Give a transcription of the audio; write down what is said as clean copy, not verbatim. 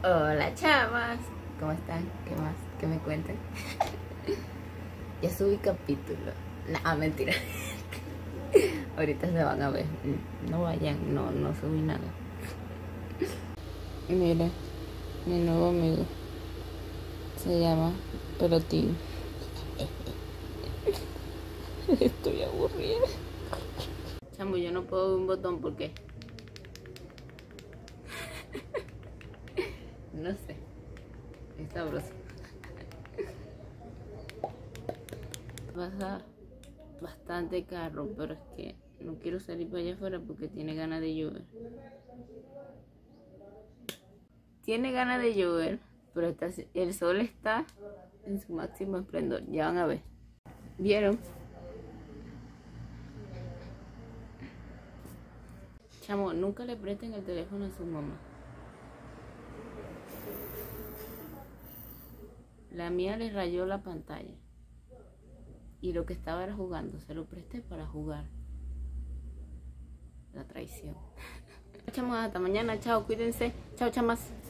Hola chamas, ¿cómo están? ¿Qué más? ¿Qué me cuentan? Ya subí capítulo. Nah, mentira. Ahorita se van a ver. No vayan, no subí nada. Mira, mi nuevo amigo se llama Pelotín. Estoy aburrida. Chamo, yo no puedo ver un botón porque no sé. Es sabroso. Pasa bastante carro, pero es que no quiero salir para allá afuera porque tiene ganas de llover. Tiene ganas de llover, pero el sol está en su máximo esplendor. Ya van a ver. ¿Vieron? Chamo, nunca le presten el teléfono a su mamá. La mía le rayó la pantalla. Y lo que estaba era jugando. Se lo presté para jugar. La traición. Chamo, hasta mañana. Chao, cuídense. Chao, chamas.